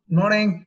Morning.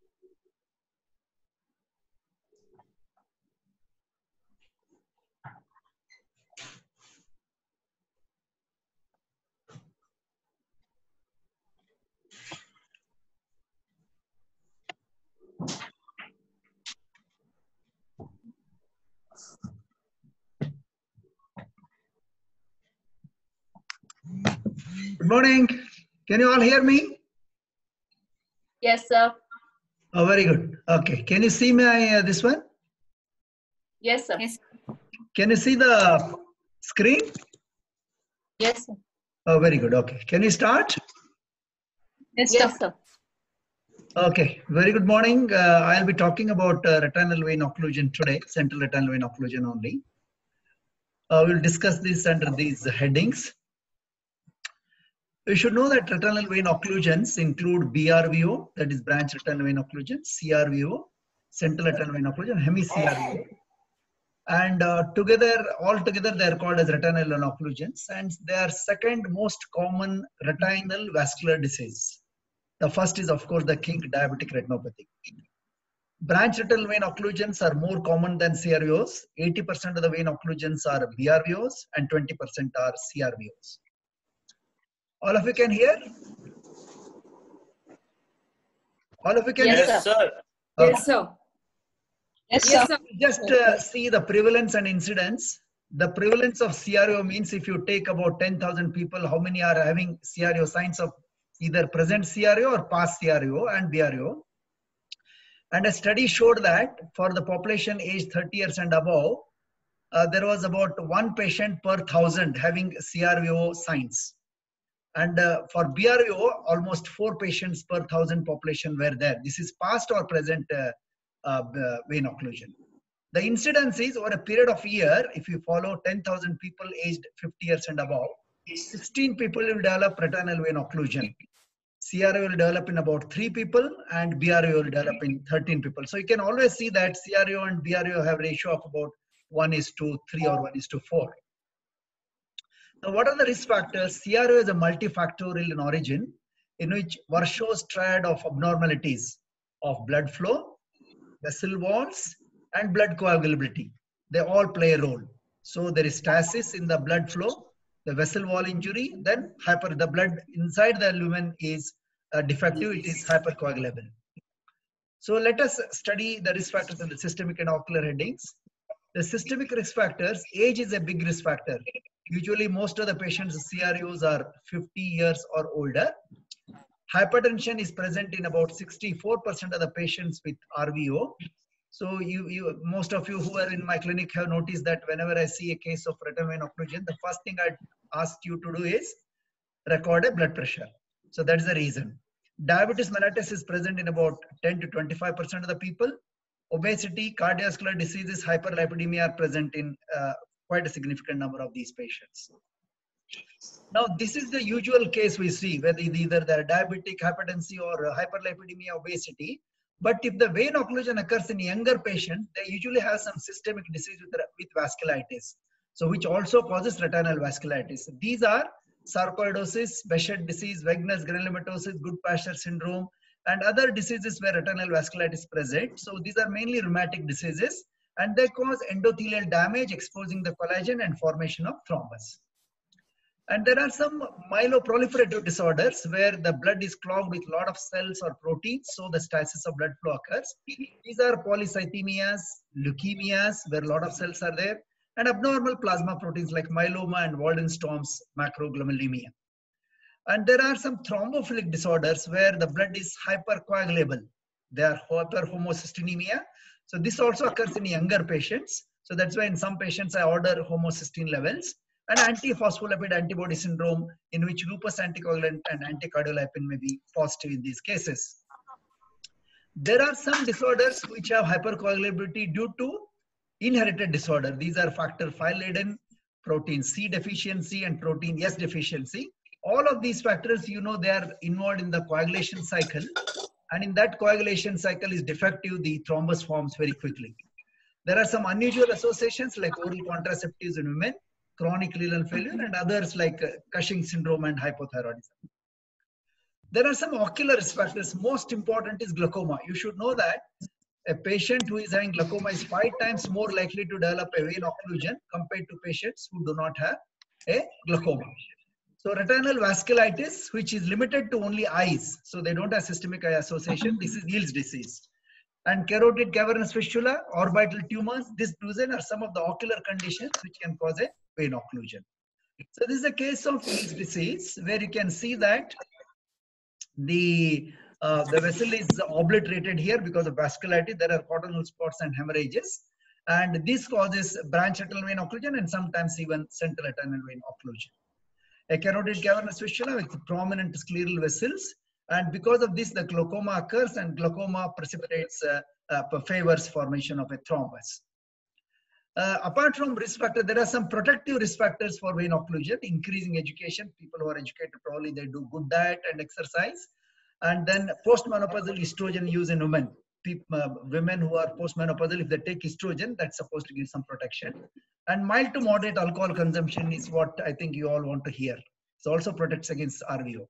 Good morning. Can you all hear me? Yes, sir. Oh, very good. Okay. Can you see my this one? Yes, sir. Yes. Can you see the screen? Yes, sir. Oh, very good. Okay. Can you start? Yes, Yes, sir. sir. Okay. Very good morning. I'll be talking about retinal vein occlusion today, central retinal vein occlusion only. We'll discuss this under these headings. You should know that retinal vein occlusions include BRVO, that is branch retinal vein occlusion, CRVO, central retinal vein occlusion, hemi-CRVO. And altogether, they are called as retinal vein occlusions, and they are second most common retinal vascular disease. The first is, of course, the kink diabetic retinopathy. Branch retinal vein occlusions are more common than CRVOs. 80% of the vein occlusions are BRVOs and 20% are CRVOs. All of you can hear? All of you can Yes, hear? sir. Okay. Yes, sir. Yes, Yes, sir. sir. Just see the prevalence and incidence. The prevalence of CRVO means if you take about 10,000 people, how many are having CRVO, signs of either present CRVO or past CRVO and BRVO. And a study showed that for the population aged 30 years and above, there was about 1 patient per 1,000 having CRVO signs. And for BRVO, almost 4 patients per 1,000 population were there. This is past or present vein occlusion. The incidence is over a period of a year, if you follow 10,000 people aged 50 years and above, 16 people will develop retinal vein occlusion. CRVO will develop in about 3 people and BRVO will develop in 13 people. So you can always see that CRVO and BRVO have a ratio of about 1:3 or 1:4. Now, what are the risk factors? CRVO is a multifactorial in origin, in which Warshaw's triad of abnormalities of blood flow, vessel walls, and blood coagulability. They all play a role. So there is stasis in the blood flow, the vessel wall injury, then the blood inside the lumen is defective, it is hypercoagulable. So let us study the risk factors in the systemic and ocular headings. The systemic risk factors, age is a big risk factor. Usually most of the patients' CRVOs are 50 years or older. Hypertension is present in about 64% of the patients with RVO. So most of you who are in my clinic have noticed that whenever I see a case of retinal vein occlusion, the first thing I'd ask you to do is record a blood pressure. So that's the reason. Diabetes mellitus is present in about 10 to 25% of the people. Obesity, cardiovascular diseases, hyperlipidemia are present in quite a significant number of these patients. Now, this is the usual case we see, whether either they're diabetic, hypertension, or hyperlipidemia, obesity. But if the vein occlusion occurs in younger patients, they usually have some systemic disease with vasculitis, so which also causes retinal vasculitis. These are sarcoidosis, Behçet disease, Wegener's granulomatosis, Goodpasture syndrome, and other diseases where retinal vasculitis is present. So these are mainly rheumatic diseases, and they cause endothelial damage, exposing the collagen and formation of thrombus. And there are some myeloproliferative disorders where the blood is clogged with a lot of cells or proteins, so the stasis of blood flow occurs. These are polycythemias, leukemias, where a lot of cells are there, and abnormal plasma proteins like myeloma and Waldenstrom's macroglobulinemia. And there are some thrombophilic disorders where the blood is hypercoagulable. They are hyperhomocystinemia. So this also occurs in younger patients. So that's why in some patients I order homocysteine levels. And antiphospholipid antibody syndrome, in which lupus anticoagulant and anticardiolipin may be positive in these cases. There are some disorders which have hypercoagulability due to inherited disorder. These are factor V laden, protein C deficiency, and protein S deficiency. All of these factors, you know, they are involved in the coagulation cycle. And in that coagulation cycle is defective, the thrombus forms very quickly. There are some unusual associations like oral contraceptives in women, chronic renal failure, and others like Cushing syndrome and hypothyroidism. There are some ocular risk factors. Most important is glaucoma. You should know that a patient who is having glaucoma is 5 times more likely to develop a vein occlusion compared to patients who do not have a glaucoma. So retinal vasculitis, which is limited to only eyes, so they don't have systemic eye association, this is Yale's disease. And carotid cavernous fistula, orbital tumors, these are some of the ocular conditions which can cause a vein occlusion. So this is a case of Yale's disease where you can see that the vessel is obliterated here because of vascularity. There are cortical spots and hemorrhages, and this causes branch retinal vein occlusion and sometimes even central retinal vein occlusion. A carotid cavernous fistula with prominent scleral vessels, and because of this the glaucoma occurs, and glaucoma precipitates favors formation of a thrombus. Apart from risk factor, there are some protective risk factors for vein occlusion. Increasing education, people who are educated probably they do good diet and exercise, and then postmenopausal estrogen use in women. Women who are postmenopausal, if they take estrogen, that's supposed to give some protection. And mild to moderate alcohol consumption is what I think you all want to hear. It also protects against RVO.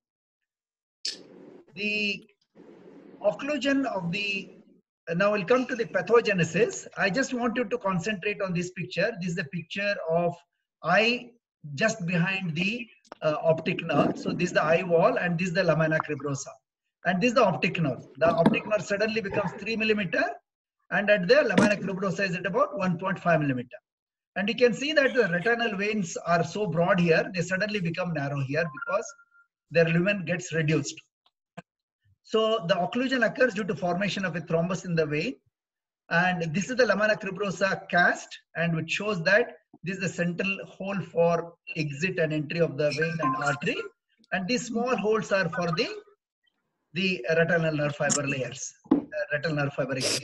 The occlusion of the, now we'll come to the pathogenesis. I just want you to concentrate on this picture. This is the picture of eye just behind the optic nerve. So this is the eye wall and this is the lamina cribrosa. And this is the optic nerve. The optic nerve suddenly becomes 3 millimeter, and at the lamina cribrosa is at about 1.5 millimeter. And you can see that the retinal veins are so broad here, they suddenly become narrow here because their lumen gets reduced. So the occlusion occurs due to formation of a thrombus in the vein. And this is the lamina cribrosa cast, and which shows that this is the central hole for exit and entry of the vein and artery. And these small holes are for the retinal nerve fiber layers, retinal nerve fiber exit.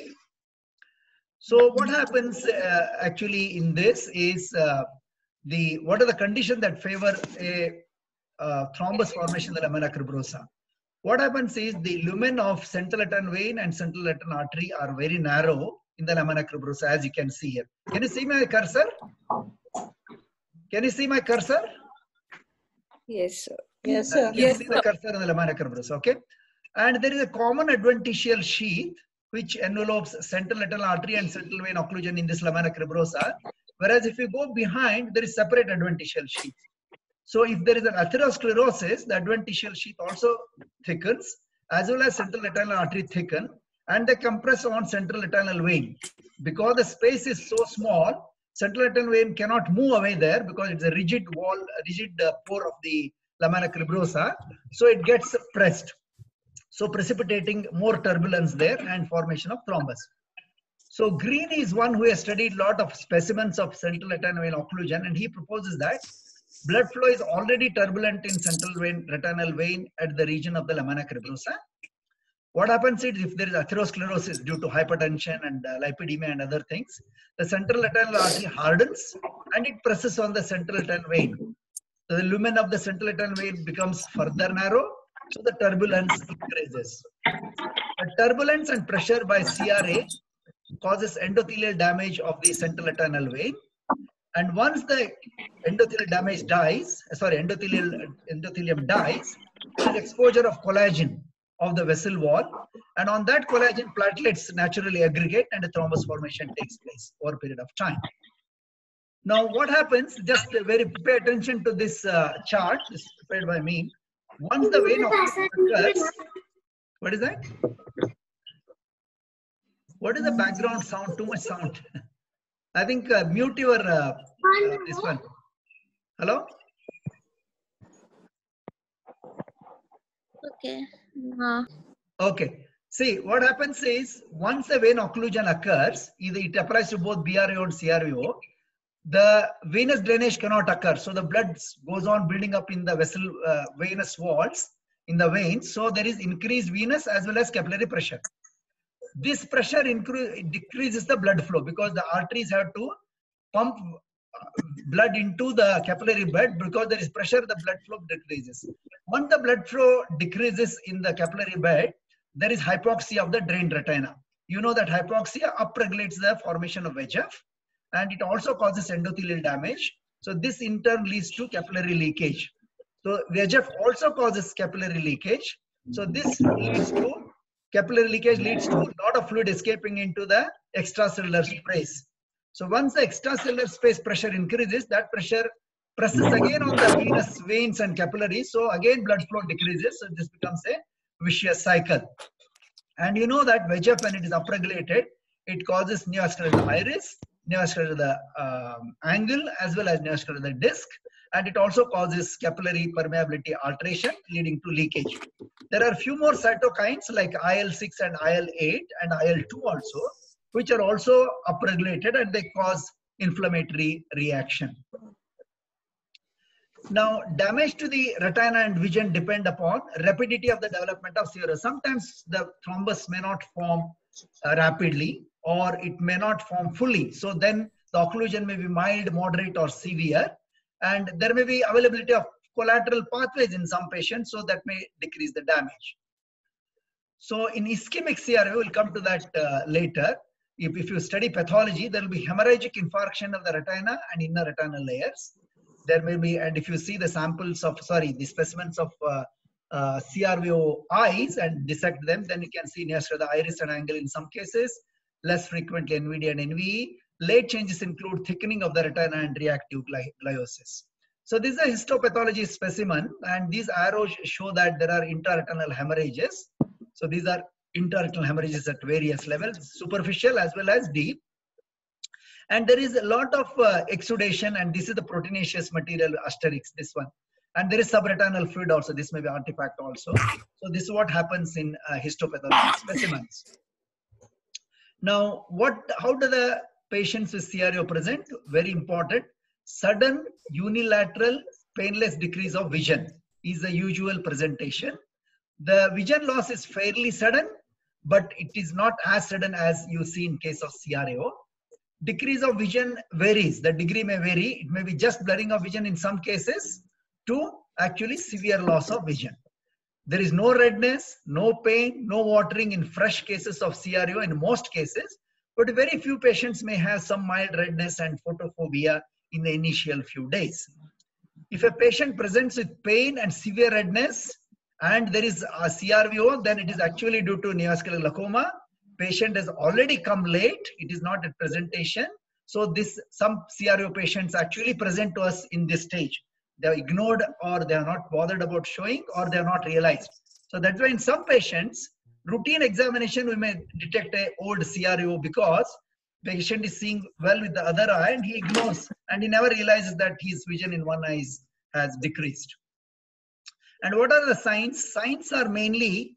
So what happens actually in this is what are the conditions that favor a thrombus formation in the lamina cribrosa? What happens is the lumen of central retinal vein and central retinal artery are very narrow in the lamina cribrosa, as you can see here. Can you see my cursor? Can you see my cursor? Yes, sir. Yes, sir. You can see the cursor in the lamina cribrosa, okay? And there is a common adventitial sheath which envelopes central retinal artery and central vein occlusion in this lamina cribrosa. Whereas if you go behind, there is separate adventitial sheath. So if there is an atherosclerosis, the adventitial sheath also thickens, as well as central retinal artery thicken, and they compress on central retinal vein. Because the space is so small, central retinal vein cannot move away there because it's a rigid wall, rigid pore of the lamina cribrosa. So it gets pressed. So precipitating more turbulence there and formation of thrombus. So Green is one who has studied a lot of specimens of central retinal vein occlusion, and he proposes that blood flow is already turbulent in central vein, retinal vein at the region of the lamina cribrosa. What happens is if there is atherosclerosis due to hypertension and lipidemia and other things, the central retinal artery hardens and it presses on the central retinal vein. So the lumen of the central retinal vein becomes further narrow, so the turbulence increases. The turbulence and pressure by CRA causes endothelial damage of the central retinal vein. And once the endothelial damage dies, endothelium dies, there is exposure of collagen of the vessel wall, and on that collagen platelets naturally aggregate and a thrombus formation takes place over a period of time. Now what happens, just pay attention to this chart, this is prepared by me. Once the vein occurs, what is that? What is the background sound? Too much sound. I think mute your this one. Hello? Okay. Okay. See, what happens is once a vein occlusion occurs, either it applies to both BRVO and CRVO, the venous drainage cannot occur. So the blood goes on building up in the vessel venous walls in the veins. So there is increased venous as well as capillary pressure. This pressure decreases the blood flow because the arteries have to pump blood into the capillary bed. Because there is pressure, the blood flow decreases. Once the blood flow decreases in the capillary bed, there is hypoxia of the drained retina. You know that hypoxia upregulates the formation of VEGF, and it also causes endothelial damage. So this in turn leads to capillary leakage. So VEGF also causes capillary leakage. So this leads to capillary leakage, leads to a lot of fluid escaping into the extracellular space. So once the extracellular space pressure increases, that pressure presses again on the venous veins and capillaries. So again blood flow decreases. So this becomes a vicious cycle. And you know that VEGF, when it is upregulated, it causes neovascular of the iris, neovascular of the angle, as well as neovascular of the disc. And it also causes capillary permeability alteration, leading to leakage. There are a few more cytokines like IL-6 and IL-8 and IL-2 also, which are also upregulated, and they cause inflammatory reaction. Now, damage to the retina and vision depend upon rapidity of the development of CRVO. Sometimes the thrombus may not form rapidly, or it may not form fully. So then the occlusion may be mild, moderate, or severe. And there may be availability of collateral pathways in some patients, so that may decrease the damage. So in ischemic CRVO, we'll come to that later. If you study pathology, there will be hemorrhagic infarction of the retina and inner retinal layers. There may be, and if you see the samples of, the specimens of CRVO eyes and dissect them, then you can see neovascular the iris and angle in some cases, less frequently NVD and NVE. Late changes include thickening of the retina and reactive gliosis. So this is a histopathology specimen, and these arrows show that there are intraretinal hemorrhages. So these are intraretinal hemorrhages at various levels, superficial as well as deep. And there is a lot of exudation, and this is the proteinaceous material asterisk, this one. And there is subretinal fluid also. This may be artifact also. So this is what happens in histopathology specimens. Now, how do the patients with CRVO present? Very important. Sudden unilateral painless decrease of vision is the usual presentation. The vision loss is fairly sudden, but it is not as sudden as you see in case of CRVO. Decrease of vision varies. The degree may vary. It may be just blurring of vision in some cases to actually severe loss of vision. There is no redness, no pain, no watering in fresh cases of CRVO in most cases, but very few patients may have some mild redness and photophobia in the initial few days. If a patient presents with pain and severe redness and there is a CRVO, then it is actually due to neovascular glaucoma. Patient has already come late. It is not a presentation. So some CRVO patients actually present to us in this stage. They are ignored, or they are not bothered about showing, or they are not realized. So that's why in some patients, routine examination, we may detect an old CRVO because the patient is seeing well with the other eye and he ignores, and he never realizes that his vision in one eye has decreased. And what are the signs? Signs are mainly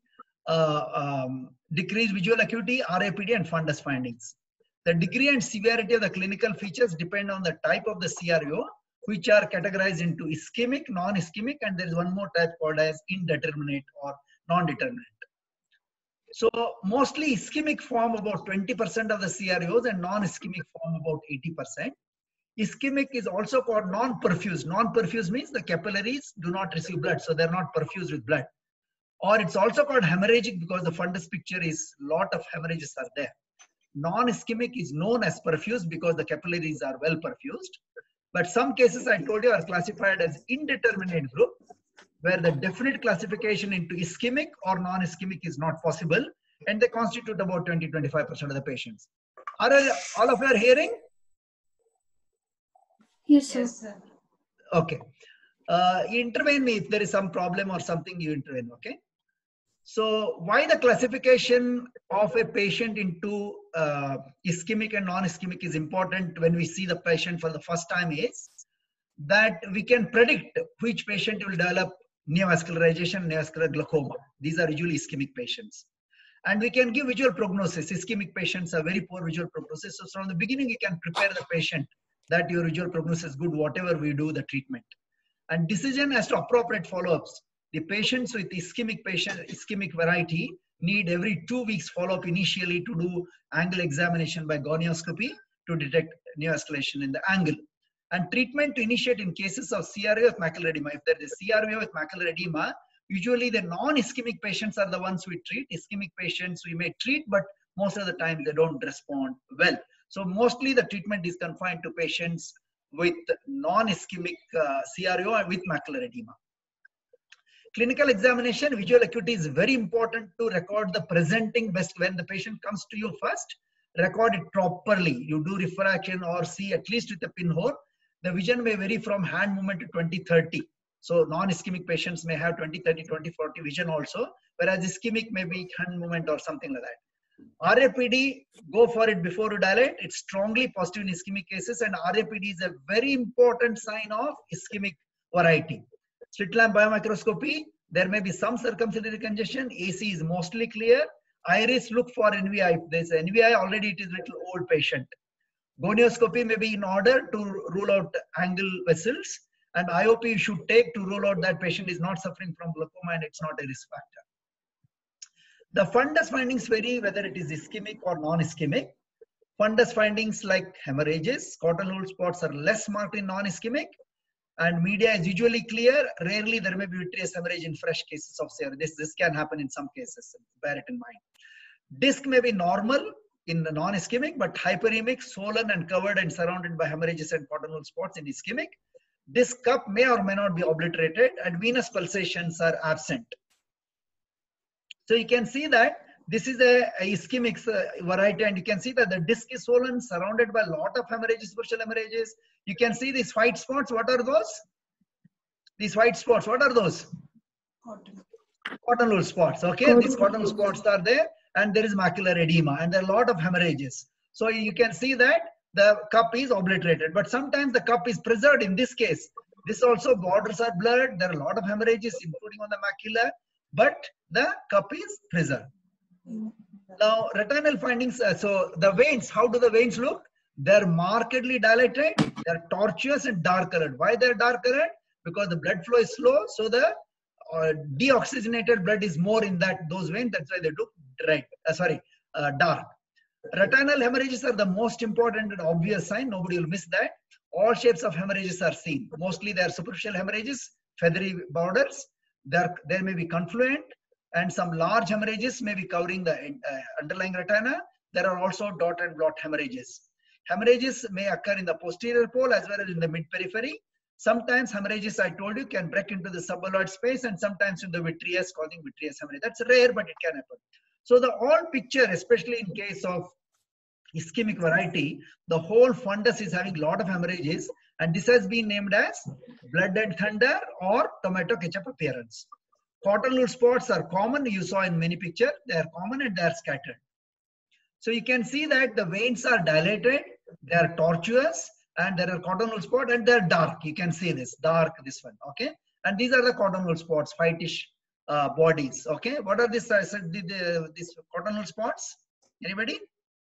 decreased visual acuity, RAPD, and fundus findings. The degree and severity of the clinical features depend on the type of the CRVO, which are categorized into ischemic, non-ischemic, and there is one more type called as indeterminate or non-determinate. So mostly ischemic form about 20% of the CRVOs and non-ischemic form about 80%. Ischemic is also called non-perfused. Non-perfused means the capillaries do not receive blood, so they're not perfused with blood. Or it's also called hemorrhagic because the fundus picture is lot of hemorrhages are there. Non-ischemic is known as perfused because the capillaries are well perfused. But some cases I told you are classified as indeterminate group, where the definite classification into ischemic or non-ischemic is not possible, and they constitute about 20-25% of the patients. Are all of you are hearing? Yes, sir. Yes, sir. Okay. You intervene me if there is some problem or something, you intervene, okay? So why the classification of a patient into ischemic and non-ischemic is important when we see the patient for the first time is that we can predict which patient will develop neovascularization, neovascular glaucoma. These are usually ischemic patients. And we can give visual prognosis. Ischemic patients have very poor visual prognosis. So from the beginning, you can prepare the patient that your visual prognosis is good, whatever we do the treatment. And decision as to appropriate follow-ups. The patients with ischemic variety need every 2 weeks follow-up initially to do angle examination by gonioscopy to detect neovascularization in the angle. And treatment to initiate in cases of CRVO with macular edema. If there is CRVO with macular edema, usually the non-ischemic patients are the ones we treat. Ischemic patients we may treat, but most of the time they don't respond well. So mostly the treatment is confined to patients with non-ischemic CRVO and with macular edema. Clinical examination, visual acuity is very important to record the presenting best. When the patient comes to you first, record it properly. You do refraction or see at least with a pinhole. The vision may vary from hand movement to 20/30. So non-ischemic patients may have 20/30, 20/40 vision also, whereas ischemic may be hand movement or something like that. RAPD, go for it before you dilate. It's strongly positive in ischemic cases, and RAPD is a very important sign of ischemic variety. Slit lamp biomicroscopy, there may be some circumciliary congestion. AC is mostly clear. Iris, look for NVI. If there's NVI, already it is little old patient. Gonioscopy may be in order to rule out angle vessels, and IOP you should take to rule out that patient is not suffering from glaucoma and it's not a risk factor. The fundus findings vary whether it is ischemic or non-ischemic. Fundus findings like hemorrhages, cotton wool spots are less marked in non-ischemic, and media is usually clear. Rarely there may be vitreous hemorrhage in fresh cases of CRVO. This can happen in some cases, bear it in mind. Disc may be normal in the non-ischemic, but hyperemic, swollen and covered and surrounded by hemorrhages and cotton wool spots in ischemic. Disc cup may or may not be obliterated, and venous pulsations are absent. So you can see that this is a ischemic variety, and you can see that the disc is swollen, surrounded by a lot of hemorrhages, superficial hemorrhages. You can see these white spots. What are those? These white spots, what are those? Cotton wool spots. Okay, these cotton wool spots are there, and there is macular edema, and there are a lot of hemorrhages. So you can see that the cup is obliterated, but sometimes the cup is preserved. In this case, this also borders are blurred. There are a lot of hemorrhages, including on the macula, but the cup is preserved. Now, retinal findings. So the veins, how do the veins look? They're markedly dilated. They're tortuous and dark colored. Why they're dark colored? Because the blood flow is slow. So the deoxygenated blood is more in those veins. That's why they look dark. Retinal hemorrhages are the most important and obvious sign. Nobody will miss that. All shapes of hemorrhages are seen. Mostly they are superficial hemorrhages, feathery borders. There may be confluent, and some large hemorrhages may be covering the underlying retina. There are also dot and blot hemorrhages. Hemorrhages may occur in the posterior pole as well as in the mid-periphery. Sometimes hemorrhages, I told you, can break into the suballoid space, and sometimes in the vitreous, causing vitreous hemorrhage. That's rare, but it can happen. So the whole picture, especially in case of ischemic variety, the whole fundus is having a lot of hemorrhages, and this has been named as blood and thunder or tomato ketchup appearance. Cotton wool spots are common. You saw in many pictures, they are common and they are scattered. So you can see that the veins are dilated, they are tortuous, and there are cotton wool spots, and they are dark. You can see this dark, this one. Okay, and these are the cotton wool spots, whitish bodies. Okay, what are these? These cotton wool spots? Anybody?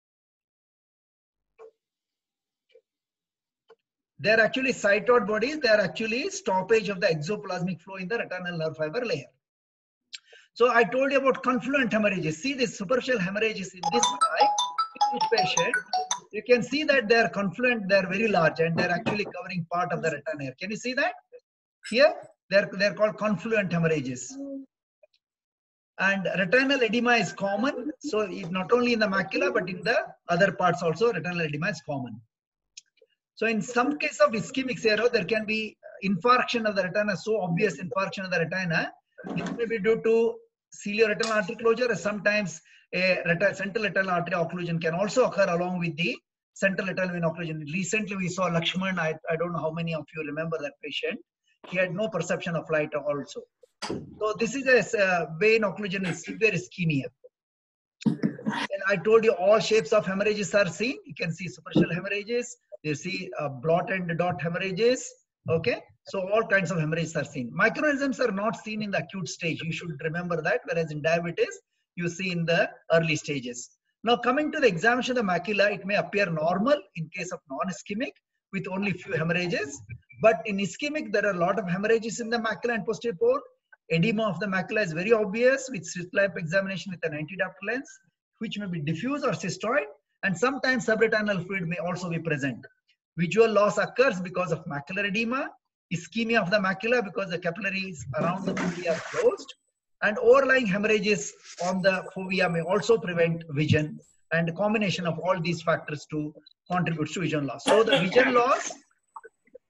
They are actually cytoid bodies. They are actually stoppage of the exoplasmic flow in the retinal nerve fiber layer. So I told you about confluent hemorrhages. See this superficial hemorrhages in this eye, in this patient. You can see that they are confluent. They are very large, and they are actually covering part of the retina. Can you see that? Here, they're called confluent hemorrhages. And retinal edema is common. So not only in the macula, but in the other parts also, retinal edema is common. So in some case of ischemic CRVO, there can be infarction of the retina, so obvious infarction of the retina. This may be due to cilio-retinal artery closure, or sometimes a central retinal artery occlusion can also occur along with the central retinal vein occlusion. Recently, we saw Lakshman. I don't know how many of you remember that patient. He had no perception of light also. So this is a vein occlusion in severe ischemia. And I told you all shapes of hemorrhages are seen. You can see superficial hemorrhages. You see blot and dot hemorrhages. Okay, so all kinds of hemorrhages are seen. Microaneurysms are not seen in the acute stage. You should remember that. Whereas in diabetes, you see in the early stages. Now coming to the examination of the macula, it may appear normal in case of non-ischemic with only few hemorrhages. But in ischemic, there are a lot of hemorrhages in the macula and posterior pole. Edema of the macula is very obvious with slit lamp examination with an anti-diopter lens, which may be diffuse or cystoid, and sometimes subretinal fluid may also be present. Visual loss occurs because of macular edema, ischemia of the macula because the capillaries around the fovea are closed, and overlying hemorrhages on the fovea may also prevent vision, and a combination of all these factors to contribute to vision loss. So the vision loss,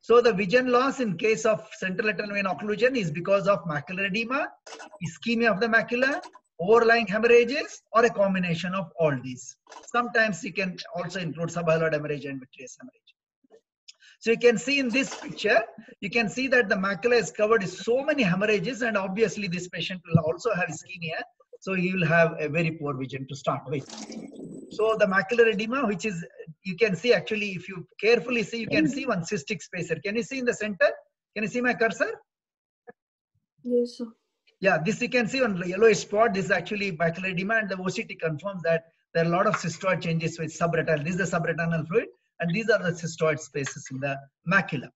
So the vision loss in case of central retinal vein occlusion is because of macular edema, ischemia of the macula, overlying hemorrhages, or a combination of all these. Sometimes you can also include subhyaloid hemorrhage and vitreous hemorrhage. So you can see in this picture, you can see that the macula is covered with so many hemorrhages, and obviously this patient will also have ischemia. So he will have a very poor vision to start with. So the macular edema, which is, you can see actually, if you carefully see, you can see one cystic spacer. Can you see in the center? Can you see my cursor? Yes, sir. Yeah, this you can see on the yellowish spot. This is actually macular edema, and the OCT confirms that there are a lot of cystoid changes with subretinal. This is the subretinal fluid, and these are the cystoid spaces in the macula.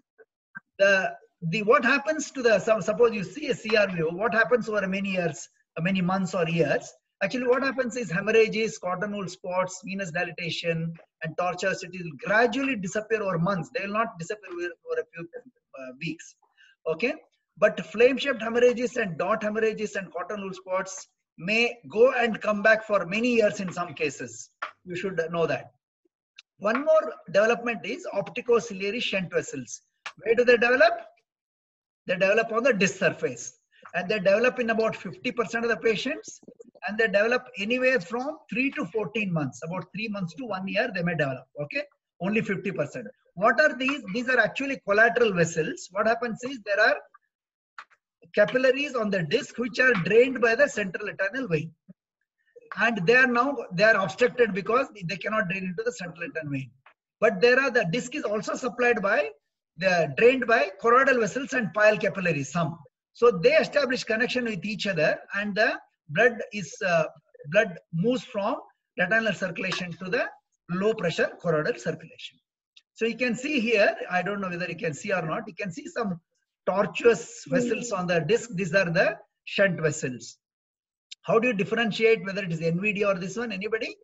What happens to the, suppose you see a CRVO, what happens over many years, many months or years? Actually, what happens is hemorrhages, cotton wool spots, venous dilatation, and tortuosity will gradually disappear over months. They will not disappear over a few weeks. Okay, but flame-shaped hemorrhages and dot hemorrhages and cotton wool spots may go and come back for many years in some cases. You should know that. One more development is opticociliary shunt vessels. Where do they develop? They develop on the disc surface, and they develop in about 50% of the patients, and they develop anywhere from 3 to 14 months, about 3 months to 1 year they may develop. Okay, only 50%. What are these? These are actually collateral vessels. What happens is there are capillaries on the disc which are drained by the central retinal vein, and they are obstructed because they cannot drain into the central retinal vein. But the disc is also supplied by drained by choroidal vessels and pile capillaries, some. So they establish connection with each other, and the blood moves from retinal circulation to the low pressure choroidal circulation. So you can see here, I don't know whether you can see or not, you can see some tortuous vessels on the disc. These are the shunt vessels. How do you differentiate whether it is NVD or this one? Anybody?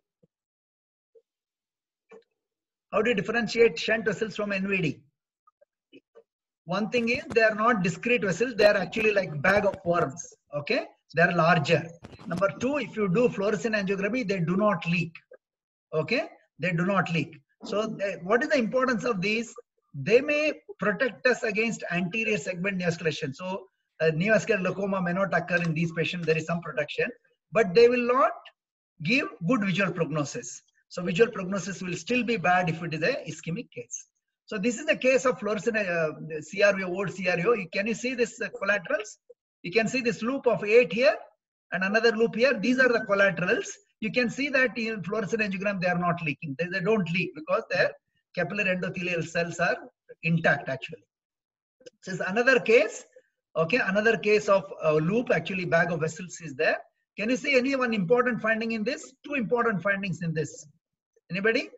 How do you differentiate shunt vessels from NVD? One thing is they are not discrete vessels. They are actually like bag of worms. Okay, they are larger. Number two, if you do fluorescein angiography, they do not leak. Okay, they do not leak. So what is the importance of these? They may protect us against anterior segment neovascularization. So neovascular glaucoma may not occur in these patients. There is some protection, but they will not give good visual prognosis. So visual prognosis will still be bad if it is a ischemic case. So this is the case of fluorescent CRVO, old CRVO. Can you see this collaterals? You can see this loop of 8 here and another loop here. These are the collaterals. You can see that in fluorescent angiogram, they are not leaking. They don't leak because their capillary endothelial cells are intact actually. So it's another case. Okay, another case of loop, actually bag of vessels is there. Can you see any one important finding in this? Two important findings in this. Anybody?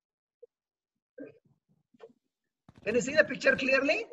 Can you see the picture clearly?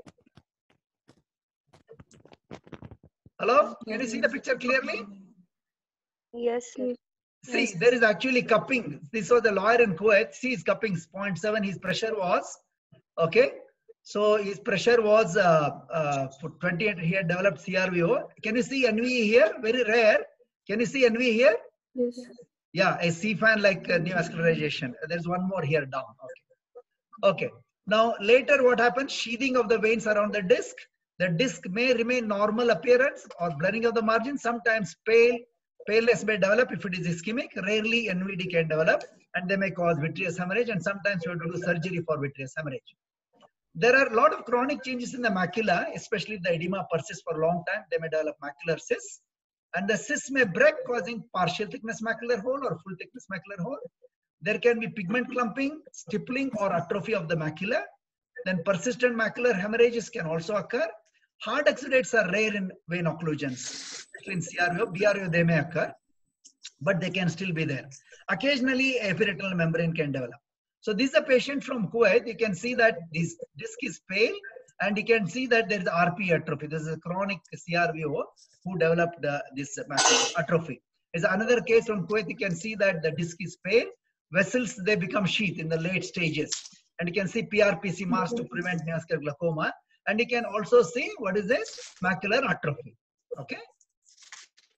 Hello? Can you see the picture clearly? Yes, sir. See, there is actually cupping. This was the lawyer in Kuwait. See, his cupping is 0.7. His pressure was, okay. So his pressure was for 28. He had developed CRVO. Can you see NVE here? Very rare. Can you see NVE here? Yes. Yeah, a C-fan like neovascularization. There's one more here down. Okay. Okay. Now later what happens? Sheathing of the veins around the disc. The disc may remain normal appearance or blurring of the margin. Sometimes paleness may develop if it is ischemic. Rarely NVD can develop, and they may cause vitreous hemorrhage, and sometimes you have to do surgery for vitreous hemorrhage. There are a lot of chronic changes in the macula, especially if the edema persists for a long time. They may develop macular cysts, and the cysts may break, causing partial thickness macular hole or full thickness macular hole. There can be pigment clumping, stippling, or atrophy of the macula. Then persistent macular hemorrhages can also occur. Hard exudates are rare in vein occlusions. In CRVO, BRVO, they may occur, but they can still be there. Occasionally, epiretinal membrane can develop. So this is a patient from Kuwait. You can see that this disc is pale, and you can see that there is RP atrophy. This is a chronic CRVO who developed this macular atrophy. There's another case from Kuwait. You can see that the disc is pale. Vessels, they become sheath in the late stages. And you can see PRPC marks to prevent neovascular glaucoma. And you can also see what is this? Macular atrophy. Okay.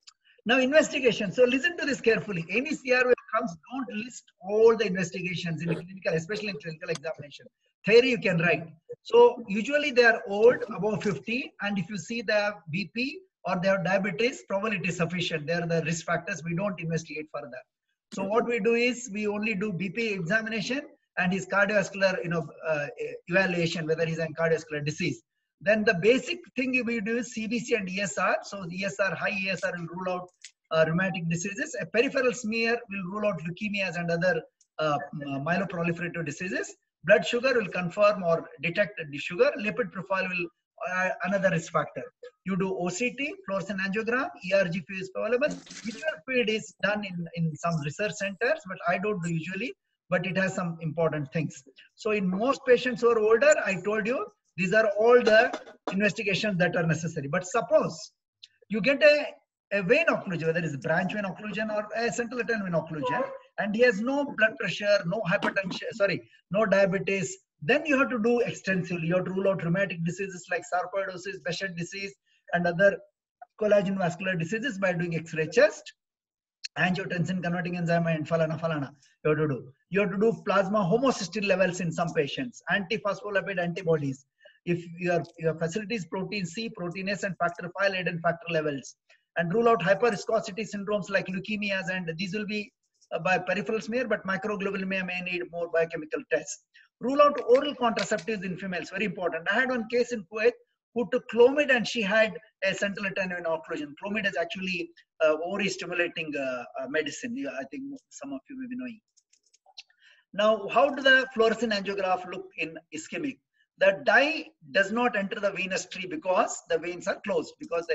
Now investigation. So listen to this carefully. Any CRVO comes, don't list all the investigations in clinical, especially in clinical examination. Theory you can write. So usually they are old, above 50, and if you see they have BP or they have diabetes, probably it is sufficient. They are the risk factors. We don't investigate further. So what we do is we only do BP examination and his cardiovascular, evaluation, whether he's in cardiovascular disease. Then the basic thing we do is CBC and ESR. So ESR, high ESR will rule out rheumatic diseases. A peripheral smear will rule out leukemias and other myeloproliferative diseases. Blood sugar will confirm or detect the sugar. Lipid profile will another risk factor. You do OCT, fluorescent angiogram, ERG is available. Visual field is done in some research centers, but I don't do usually, but it has some important things. So in most patients who are older, I told you, these are all the investigations that are necessary. But suppose you get a vein occlusion, whether it's branch vein occlusion or a central retinal vein occlusion, and he has no blood pressure, no hypertension, no diabetes, then you have to do extensively. You have to rule out rheumatic diseases like sarcoidosis, Behçet disease, and other collagen vascular diseases by doing X-ray chest, angiotensin converting enzyme, and falana. You have to do. You have to do plasma homocysteine levels in some patients, antiphospholipid antibodies. If your facility is protein C, protein S, and factor V Leiden factor levels, and rule out hyperviscosity syndromes like leukemias, and these will be by peripheral smear, but microglobulinemia may need more biochemical tests. Rule out oral contraceptives in females, very important. I had one case in Kuwait who took Clomid and she had a central retinal vein occlusion. Clomid is actually ovary stimulating medicine. I think some of you may be knowing. Now, how do the fluorescent angiograph look in ischemic? The dye does not enter the venous tree because the veins are closed, because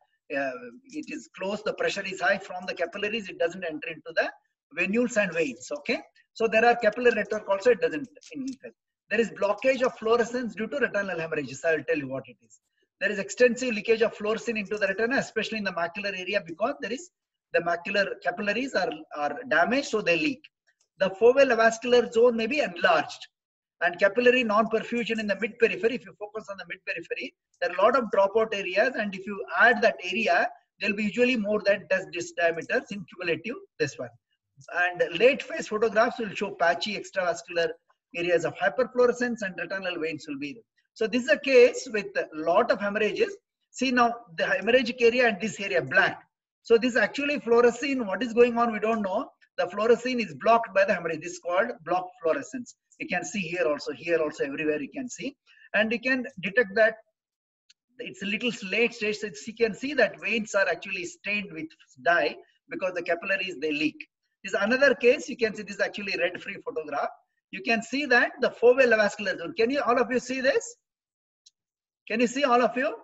it is closed, the pressure is high from the capillaries, it doesn't enter into the venules and veins, okay? So there are capillary network also, it doesn't infect. There is blockage of fluorescence due to retinal hemorrhages. I will tell you what it is. There is extensive leakage of fluorescein into the retina, especially in the macular area, because there is the macular capillaries are damaged, so they leak. The foveal avascular zone may be enlarged, and capillary non-perfusion in the mid-periphery. If you focus on the mid-periphery, there are a lot of dropout areas, and if you add that area, there will be usually more than 10 disc diameters in cumulative, this one. And late phase photographs will show patchy extravascular areas of hyperfluorescence, and retinal veins will be there. So this is a case with a lot of hemorrhages. See now the hemorrhagic area and this area black. So this is actually fluorescein. What is going on, we don't know. The fluorescein is blocked by the hemorrhage. This is called blocked fluorescence. You can see here also, everywhere you can see. And you can detect that it's a little late stage. So you can see that veins are actually stained with dye because the capillaries, they leak. This is another case. You can see this is actually red-free photograph. You can see that the foveal avascular zone. Can you, all of you, see this? Can you see, all of you?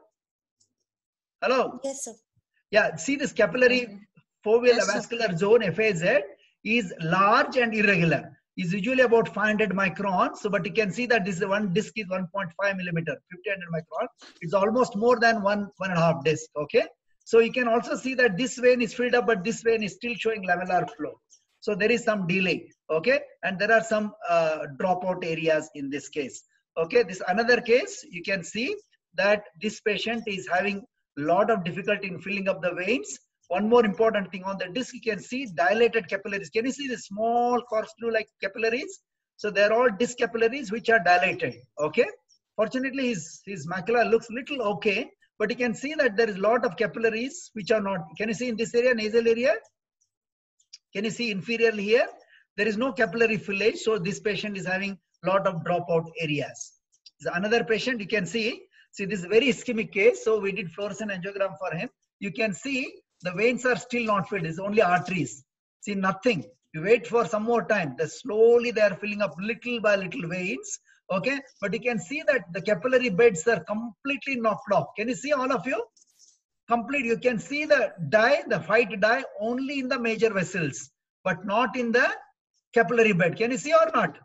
Hello? Yes, sir. Yeah, see this capillary foveal avascular zone, FAZ, is large and irregular. Is usually about 500 microns. So, but you can see that this one disc is 1.5 millimeter, 1500 micron. It's almost more than 1.5 disc. Okay. So you can also see that this vein is filled up, but this vein is still showing lamellar flow. So there is some delay. Okay. And there are some dropout areas in this case. Okay. This another case, you can see that this patient is having a lot of difficulty in filling up the veins. One more important thing, on the disc, you can see dilated capillaries. Can you see the small corkscrew-like capillaries? So they're all disc capillaries which are dilated. Okay. Fortunately, his macula looks little okay, but you can see that there is a lot of capillaries which are not. Can you see in this area, nasal area? Can you see inferiorly here? There is no capillary fillage. So this patient is having a lot of dropout areas. Another patient, you can see this is a very ischemic case. So we did fluorescent angiogram for him. You can see the veins are still not filled. It's only arteries. See, nothing. You wait for some more time. Slowly they are filling up little by little veins. Okay. But you can see that the capillary beds are completely knocked off. Can you see, all of you? Complete. You can see the dye, the white dye, only in the major vessels, but not in the capillary bed. Can you see or not?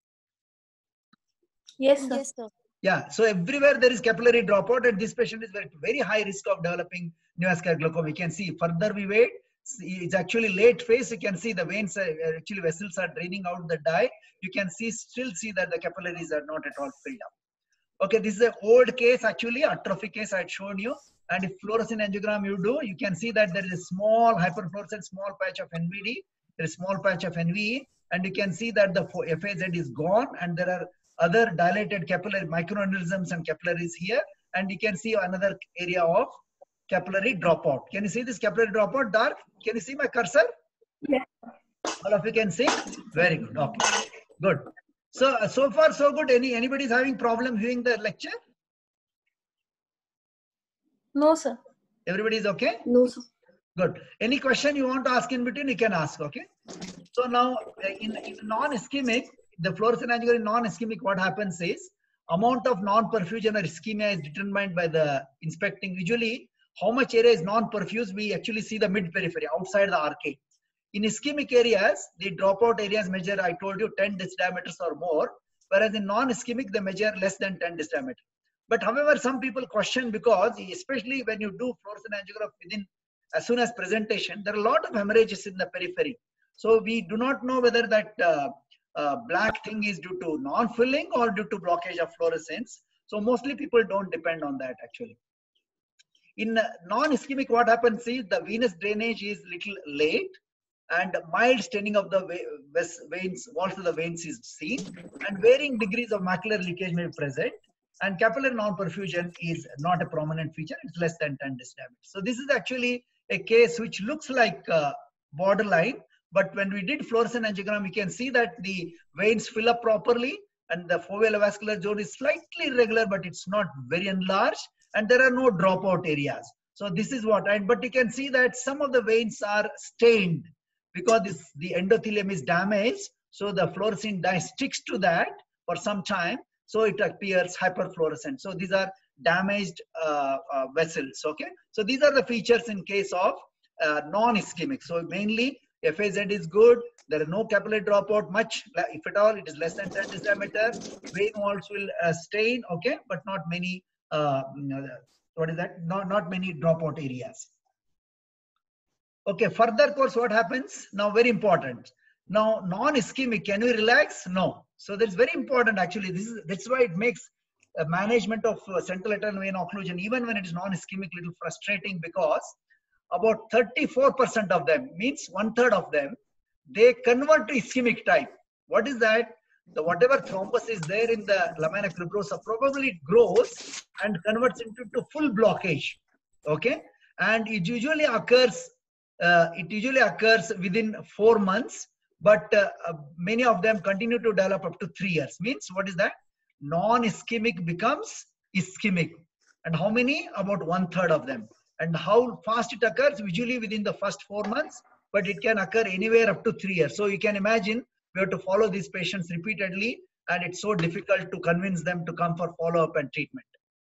Yes, sir. Yes, sir. Yeah, so everywhere there is capillary dropout, and this patient is very high risk of developing neovascular glaucoma. You can see further we wait, it's actually late phase. You can see the veins, actually vessels are draining out the dye. You can still see that the capillaries are not at all filled up. Okay, this is an old case, actually atrophy case I had shown you. And if fluorescent angiogram you do, you can see that there is a small hyperfluorescent, small patch of NVD, there is small patch of NVE, and you can see that the FAZ is gone, and there are other dilated capillary microaneurysms and capillaries here, and you can see another area of capillary dropout. Can you see this capillary dropout dark? Can you see my cursor? Yeah. All of you can see? Very good. Okay, good. So far so good. Anybody is having problem viewing the lecture? No, sir. Everybody is okay? No, sir. Good. Any question you want to ask in between, you can ask. Okay. So now in non-ischemic, the fluorescent angiogram in non-ischemic, what happens is amount of non-perfusion or ischemia is determined by the inspecting. Usually, how much area is non-perfused, we actually see the mid-periphery outside the arcade. In ischemic areas, the dropout areas measure, I told you, 10 disc diameters or more, whereas in non-ischemic, they measure less than 10 disc diameter. But however, some people question, because especially when you do fluorescent angiogram within, as soon as presentation, there are a lot of hemorrhages in the periphery. So we do not know whether that black thing is due to non-filling or due to blockage of fluorescence. So mostly people don't depend on that actually. In non-ischemic, what happens is the venous drainage is little late, and mild staining of the veins, walls of the veins is seen, and varying degrees of macular leakage may be present, and capillary non-perfusion is not a prominent feature. It's less than 10 disc diameter. So this is actually a case which looks like borderline, but when we did fluorescent angiogram, we can see that the veins fill up properly, and the foveal vascular zone is slightly irregular, but it's not very enlarged, and there are no dropout areas. So this is what, but you can see that some of the veins are stained because the endothelium is damaged. So the fluorescein dye sticks to that for some time. So it appears hyperfluorescent. So these are damaged vessels. Okay. So these are the features in case of non-ischemic. So mainly FAZ is good. There is no capillary dropout much. If at all, it is less than 10 diameter. Vein walls will stain. Okay. But not many, what is that? Not many dropout areas. Okay, further course, what happens? Now, very important. Now, non-ischemic, can we relax? No. So that's very important actually. That's why it makes management of central retinal vein occlusion, even when it is non-ischemic, little frustrating, because about 34% of them, means 1/3 of them, they convert to ischemic type. What is that? The whatever thrombus is there in the lamina cribrosa, probably it grows and converts into full blockage. Okay, and it usually occurs. Within 4 months, but many of them continue to develop up to 3 years. Means what is that? Non-ischemic becomes ischemic. And how many? About 1/3 of them. And how fast it occurs? Usually within the first 4 months, but it can occur anywhere up to 3 years. So you can imagine we have to follow these patients repeatedly, and it's so difficult to convince them to come for follow-up and treatment.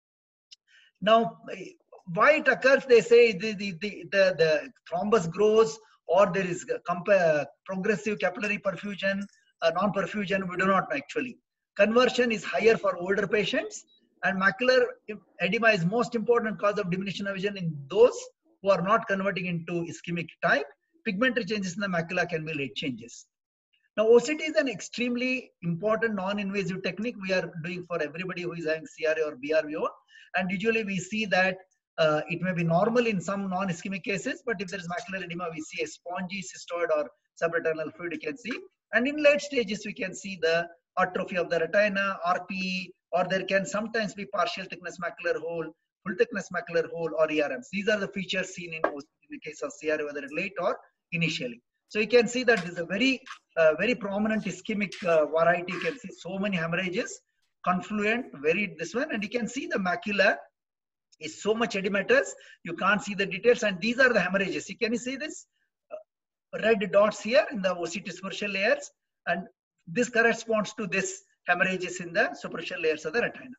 Now, why it occurs? They say the thrombus grows, or there is progressive capillary perfusion, non-perfusion. We do not know actually. Conversion is higher for older patients, and macular edema is most important cause of diminution of vision in those who are not converting into ischemic type. Pigmentary changes in the macula can be late changes. Now, OCT is an extremely important non-invasive technique we are doing for everybody who is having CRVO or BRVO, and usually we see that it may be normal in some non-ischemic cases, but if there is macular edema, we see a spongy cystoid or subretinal fluid, you can see. And in late stages, we can see the atrophy of the retina, RPE, or there can sometimes be partial thickness macular hole, full thickness macular hole, or ERMs. These are the features seen in the case of CRVO, whether late or initially. So you can see that this is a very prominent ischemic variety. You can see so many hemorrhages, confluent, very this one, and you can see the macula is so much edematous, you can't see the details, and these are the hemorrhages. Can you see this? Red dots here in the OCT superficial layers, and this corresponds to this hemorrhages in the superficial layers of the retina.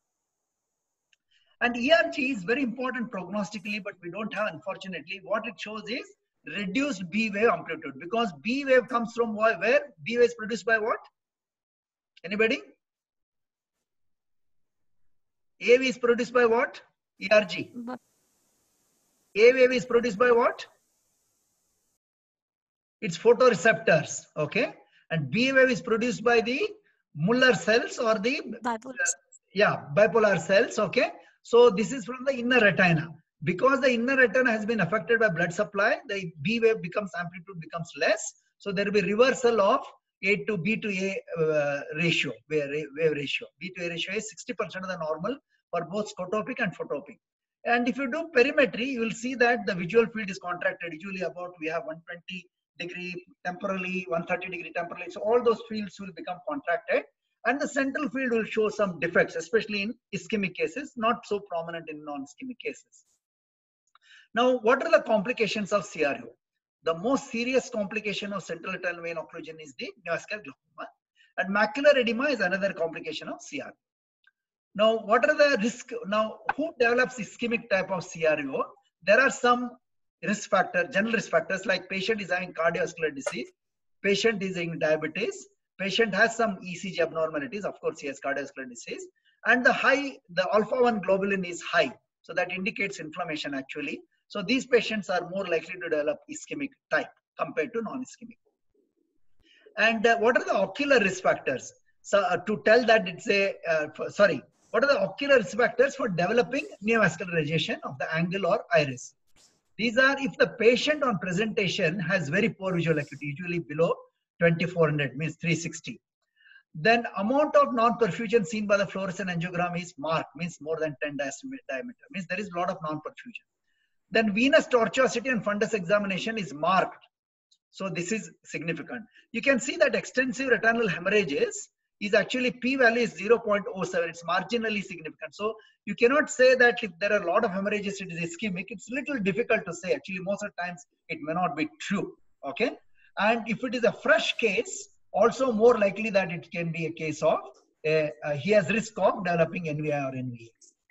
And ERG is very important prognostically, but we don't have, unfortunately. What it shows is reduced B wave amplitude, because B wave comes from where? B wave is produced by what? Anybody? A wave is produced by what? ERG. A wave is produced by what? It's photoreceptors, okay? And B wave is produced by the Muller cells or the bipolar cells, okay? So this is from the inner retina. Because the inner retina has been affected by blood supply, the B wave amplitude becomes less. So there will be reversal of A to B to A ratio, wave ratio. B to A ratio is 60% of the normal for both scotopic and photopic. And if you do perimetry, you will see that the visual field is contracted. Usually about we have 120 degree temporally, 130 degree temporally. So all those fields will become contracted. And the central field will show some defects, especially in ischemic cases, not so prominent in non-ischemic cases. Now, what are the complications of CRVO? The most serious complication of central retinal vein occlusion is the neovascular glaucoma, and macular edema is another complication of CRVO. Now, what are the risks? Now, who develops ischemic type of CRVO? There are some risk factors, general risk factors, like patient is having cardiovascular disease, patient is having diabetes, patient has some ECG abnormalities, of course he has cardiovascular disease, and the alpha-1 globulin is high, so that indicates inflammation actually. So these patients are more likely to develop ischemic type compared to non-ischemic. And what are the ocular risk factors? So to tell that it's what are the ocular risk factors for developing neovascularization of the angle or iris? These are if the patient on presentation has very poor visual acuity, usually below 2400, means 360. Then amount of non-perfusion seen by the fluorescent angiogram is marked, means more than 10 diameter, means there is a lot of non-perfusion. Then venous tortuosity and fundus examination is marked. So this is significant. You can see that extensive retinal hemorrhages is actually p-value is 0.07. It's marginally significant. So you cannot say that if there are a lot of hemorrhages, it is ischemic. It's a little difficult to say. Actually, most of the times it may not be true. Okay. And if it is a fresh case, also more likely that it can be a case of he has risk of developing NVI or NVA.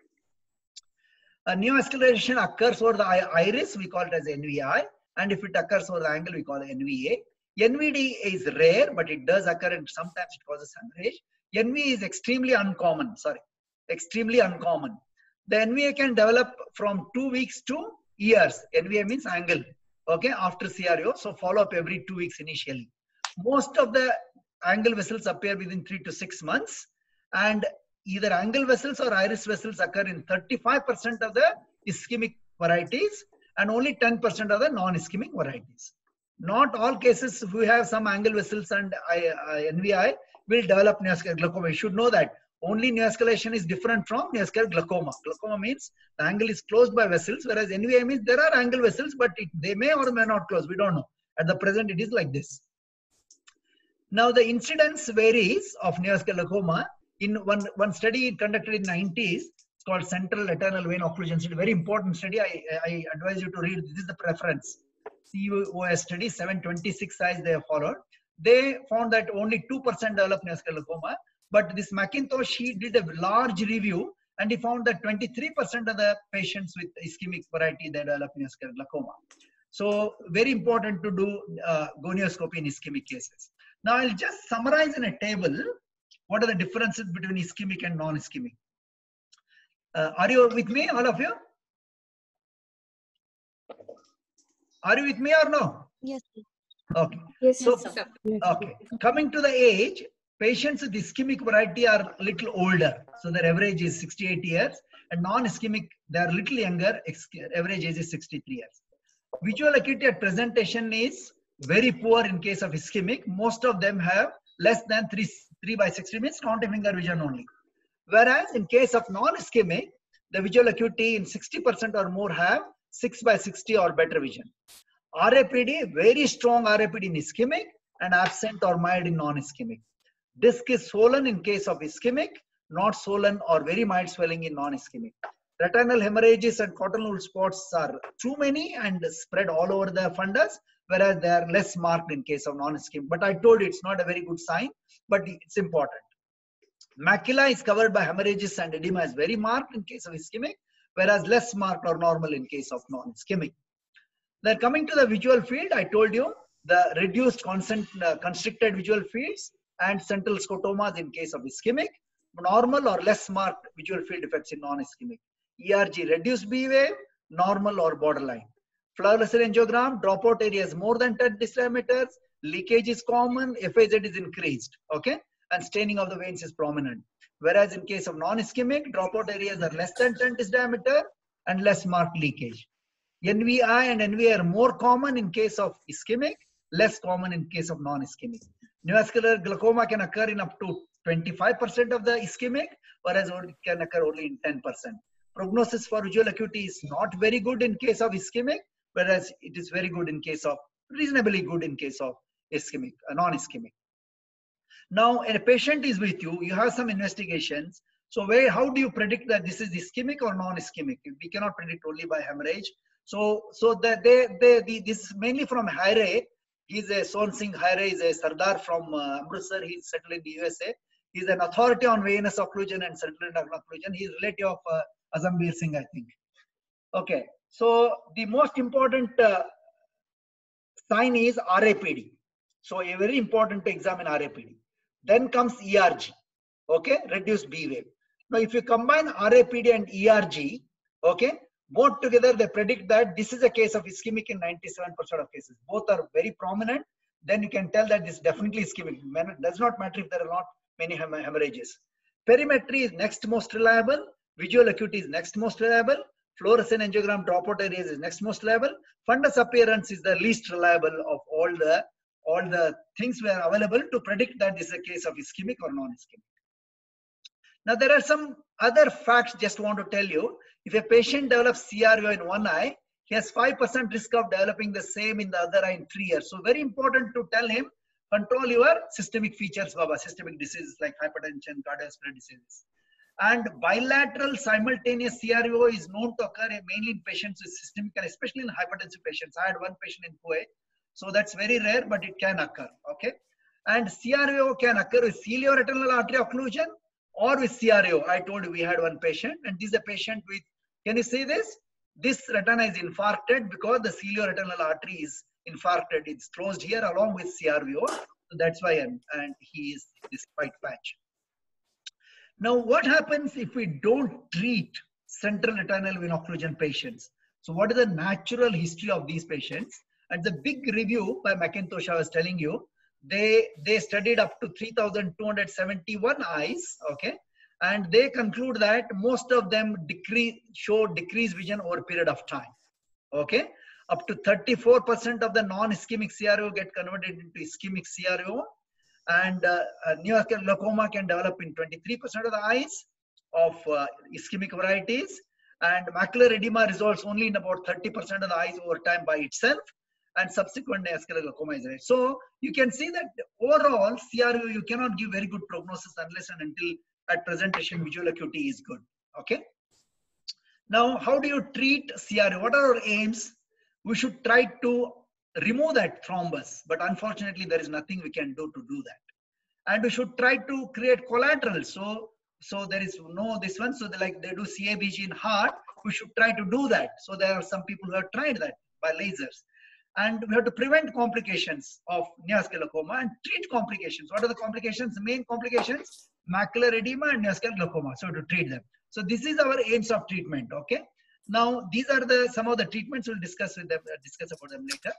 A neovascularization occurs over the iris, we call it as NVI, and if it occurs over the angle, we call it NVA. NVD is rare, but it does occur and sometimes it causes hemorrhage. NVA is extremely uncommon, extremely uncommon. The NVA can develop from 2 weeks to years. NVA means angle, okay, after CRVO. So follow up every 2 weeks initially. Most of the angle vessels appear within 3 to 6 months, and either angle vessels or iris vessels occur in 35% of the ischemic varieties and only 10% of the non-ischemic varieties. Not all cases who have some angle vessels and NVI will develop neovascular glaucoma. You should know that. Only neovascularization is different from neovascular glaucoma. Glaucoma means the angle is closed by vessels, whereas NVI means there are angle vessels, but they may or may not close. We don't know. At the present, it is like this. Now, the incidence varies of neovascular glaucoma. In one study conducted in 90s, it's called Central Retinal Vein Occlusion study. Very important study. I advise you to read. This is the preference. CUOS study, 726 size they have followed. They found that only 2% develop neovascular glaucoma. But this McIntosh, he did a large review and he found that 23% of the patients with ischemic variety, they develop neovascular glaucoma. So very important to do gonioscopy in ischemic cases. Now I'll just summarize in a table what are the differences between ischemic and non-ischemic. Are you with me, all of you? Are you with me or no? Yes. Okay. Yes. So, sir. okay. Coming to the age, patients with ischemic variety are a little older. So their average is 68 years. And non-ischemic, they are a little younger. Average age is 63 years. Visual acuity at presentation is very poor in case of ischemic. Most of them have less than 3/60, means counter finger vision only. Whereas in case of non-ischemic, the visual acuity in 60% or more have 6/60 or better vision. RAPD, very strong RAPD in ischemic and absent or mild in non-ischemic. Disc is swollen in case of ischemic, not swollen or very mild swelling in non-ischemic. Retinal hemorrhages and cotton wool spots are too many and spread all over the fundus, whereas they are less marked in case of non-ischemic. But I told you it's not a very good sign, but it's important. Macula is covered by hemorrhages and edema is very marked in case of ischemic, whereas less marked or normal in case of non-ischemic. Then coming to the visual field, I told you the reduced constricted visual fields and central scotomas in case of ischemic, normal or less marked visual field effects in non-ischemic. ERG, reduced B wave, normal or borderline. Fluorescent angiogram, dropout area is more than 10 diameters, leakage is common, FAZ is increased, okay? And staining of the veins is prominent. Whereas in case of non-ischemic, dropout areas are less than 10 diameter, and less marked leakage. NVI and NVI are more common in case of ischemic, less common in case of non-ischemic. Neovascular glaucoma can occur in up to 25% of the ischemic, whereas it can occur only in 10%. Prognosis for visual acuity is not very good in case of ischemic, whereas it is very good in case of, reasonably good in case of ischemic, non-ischemic. Now, a patient is with you, you have some investigations. So how do you predict that this is ischemic or non-ischemic? We cannot predict only by hemorrhage. So this is mainly from Haire. He's a Son Singh Haire, is a Sardar from Amritsar. He's settled in the USA. He's an authority on venous occlusion and central retinal occlusion. He's relative of Azambir Singh, I think. Okay, so the most important sign is RAPD. So a very important to examine RAPD. Then comes ERG, okay, reduced B wave. Now, if you combine RAPD and ERG, okay, both together they predict that this is a case of ischemic in 97% of cases. Both are very prominent. Then you can tell that this is definitely ischemic. It does not matter if there are not many hemorrhages. Perimetry is next most reliable. Visual acuity is next most reliable. Fluorescent angiogram dropout areas is next most reliable. Fundus appearance is the least reliable of all the things were available to predict that this is a case of ischemic or non-ischemic. Now, there are some other facts just want to tell you. If a patient develops CRVO in one eye, he has 5% risk of developing the same in the other eye in 3 years. So very important to tell him, control your systemic features, Baba, systemic diseases like hypertension, cardiovascular diseases. And bilateral simultaneous CRVO is known to occur mainly in patients with systemic, especially in hypertensive patients. I had one patient in Kuwait. So that's very rare, but it can occur, okay? And CRVO can occur with cilioretinal artery occlusion or with CRVO. I told you we had one patient, and this is a patient with, can you see this? This retina is infarcted because the cilioretinal artery is infarcted. It's closed here along with CRVO. So that's why, and he is this white patch. Now, what happens if we don't treat central retinal vein occlusion patients? So what is the natural history of these patients? And the big review by McIntosh, I was telling you, they studied up to 3,271 eyes, okay? And they conclude that most of them show decreased vision over a period of time, okay? Up to 34% of the non-ischemic CRVO get converted into ischemic CRVO. And neovascular glaucoma can develop in 23% of the eyes of ischemic varieties. And macular edema resolves only in about 30% of the eyes over time by itself. And subsequent neovascular glaucoma is right. So you can see that overall CRVO, you cannot give very good prognosis unless and until at presentation visual acuity is good. Okay. Now, how do you treat CRVO? What are our aims? We should try to remove that thrombus, but unfortunately there is nothing we can do to do that. And we should try to create collateral. So there is no this one. So like they do CABG in heart, we should try to do that. So there are some people who have tried that by lasers. And we have to prevent complications of neovascular glaucoma and treat complications. What are the complications? The main complications, macular edema and neovascular glaucoma. So to treat them. So this is our aims of treatment. Okay. Now these are some of the treatments. We'll discuss about them later.